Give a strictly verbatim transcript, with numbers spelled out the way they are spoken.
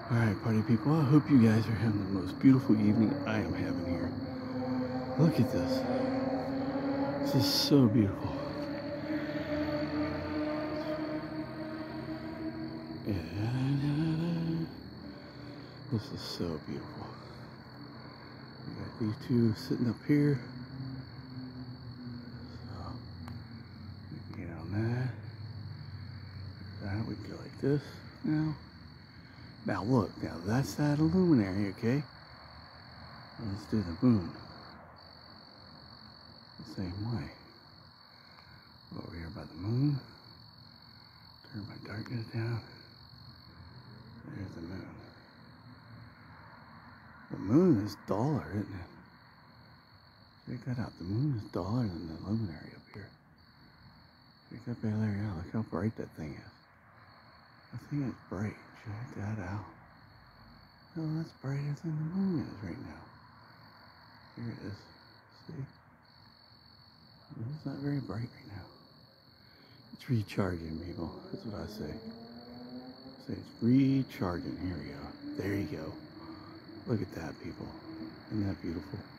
Alright, party people, I hope you guys are having the most beautiful evening I am having here. Look at this. This is so beautiful. And this is so beautiful. We got these two sitting up here. So we can get on that. That we go like this now. Now look, now that's that luminary, okay? Let's do the moon. The same way. Over here by the moon. Turn my darkness down. There's the moon. The moon is duller, isn't it? Check that out. The moon is duller than the luminary up here. Check that bad area out. Look how bright that thing is. That thing is bright. Check that out. Oh, that's brighter than the moon is right now. Here it is. See? It's not very bright right now. It's recharging, people. That's what I say. Say it's recharging. Here we go. There you go. Look at that, people. Isn't that beautiful?